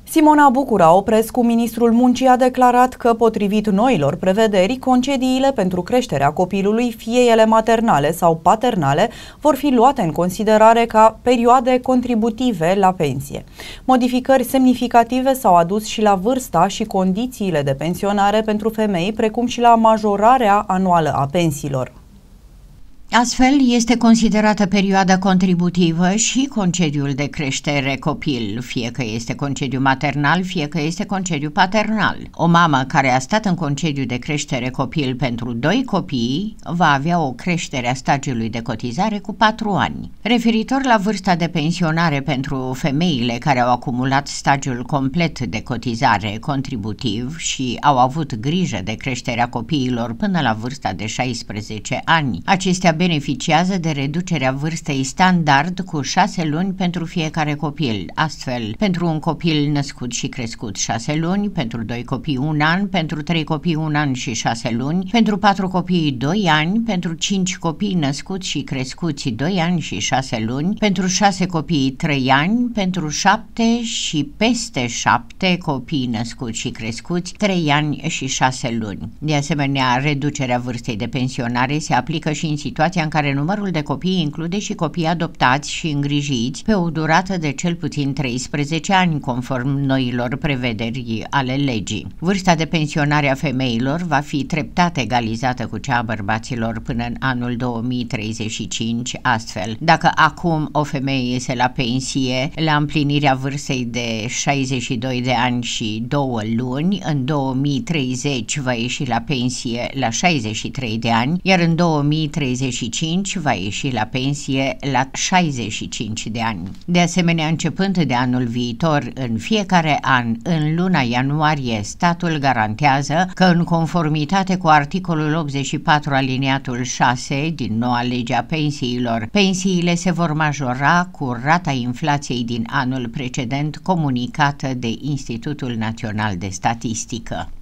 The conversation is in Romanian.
Simona Bucura-Oprescu, ministrul Muncii, a declarat că, potrivit noilor prevederi, concediile pentru creșterea copilului, fie ele maternale sau paternale, vor fi luate în considerare ca perioade contributive la pensie. Modificări semnificative s-au adus și la vârsta și condițiile de pensionare pentru femei, precum și la majorarea anuală a pensiilor. Astfel, este considerată perioada contributivă și concediul de creștere copil, fie că este concediu maternal, fie că este concediu paternal. O mamă care a stat în concediu de creștere copil pentru 2 copii va avea o creștere a stagiului de cotizare cu 4 ani. Referitor la vârsta de pensionare pentru femeile care au acumulat stagiul complet de cotizare contributiv și au avut grijă de creșterea copiilor până la vârsta de 16 ani, acestea beneficiază de reducerea vârstei standard cu 6 luni pentru fiecare copil. Astfel, pentru un copil născut și crescut 6 luni, pentru 2 copii 1 an, pentru 3 copii 1 an și 6 luni, pentru 4 copii 2 ani, pentru 5 copii născuți și crescuți 2 ani și 6 luni, pentru 6 copii 3 ani, pentru 7 și peste 7 copii născuți și crescuți 3 ani și 6 luni. De asemenea, reducerea vârstei de pensionare se aplică și în situația în care numărul de copii include și copii adoptați și îngrijiți pe o durată de cel puțin 13 ani, conform noilor prevederi ale legii. Vârsta de pensionare a femeilor va fi treptat egalizată cu cea a bărbaților până în anul 2035, astfel. Dacă acum o femeie iese la pensie la împlinirea vârstei de 62 de ani și 2 luni, în 2030 va ieși la pensie la 63 de ani, iar în 2035 va ieși la pensie la 65 de ani. De asemenea, începând de anul viitor, în fiecare an, în luna ianuarie, statul garantează că, în conformitate cu articolul 84 aliniatul 6 din noua lege a pensiilor, pensiile se vor majora cu rata inflației din anul precedent comunicată de Institutul Național de Statistică.